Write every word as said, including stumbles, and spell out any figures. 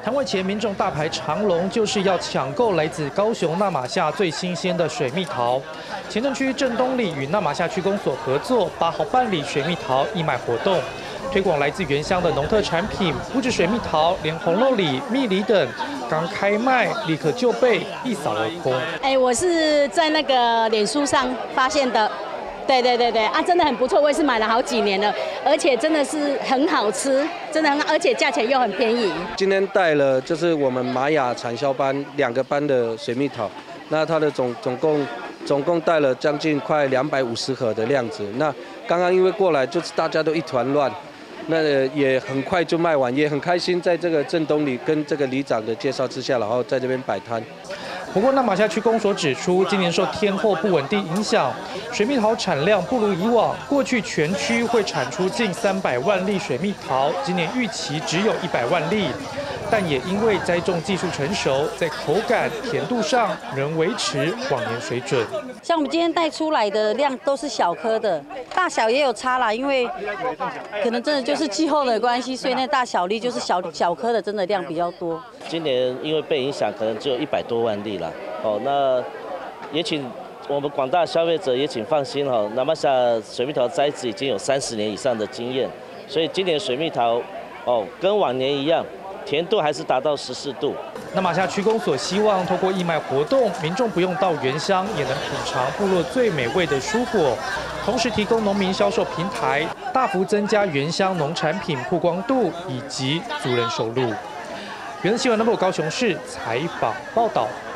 摊位前，民众大排长龙，就是要抢购来自高雄那玛夏最新鲜的水蜜桃。前镇区正东里与那玛夏区公所合作，八号办理水蜜桃义卖活动，推广来自原乡的农特产品，不止水蜜桃，连红肉李、蜜梨等，刚开卖立刻就被一扫而空。 哎，我是在那个脸书上发现的。 对对对对啊，真的很不错，我也是买了好几年了，而且真的是很好吃，真的很好，而且价钱又很便宜。 今天带了就是我们玛雅产销班两个班的水蜜桃，那它的总总共总共带了将近快两百五十盒的量子。那刚刚因为过来就是大家都一团乱，那也很快就卖完，也很开心，在这个正东里跟这个里长的介绍之下，然后在这边摆摊。 不过，那玛夏区公所指出，今年受天候不稳定影响，水蜜桃产量不如以往。过去全区会产出近三百万粒水蜜桃，今年预期只有一百万粒。但也因为栽种技术成熟，在口感、甜度上仍维持往年水准。 像我们今天带出来的量都是小颗的，大小也有差啦，因为可能真的就是气候的关系，所以那大小粒就是小小颗的，真的量比较多。 今年因为被影响，可能只有一百多万粒啦。哦，那也请我们广大消费者也请放心哈，那玛夏水蜜桃栽植已经有三十年以上的经验，所以今年水蜜桃哦跟往年一样。 甜度还是达到十四度。 那玛夏区公所希望透过义卖活动，民众不用到原乡，也能品尝部落最美味的蔬果，同时提供农民销售平台，大幅增加原乡农产品曝光度以及族人收入。原新闻南部高雄市采访报道。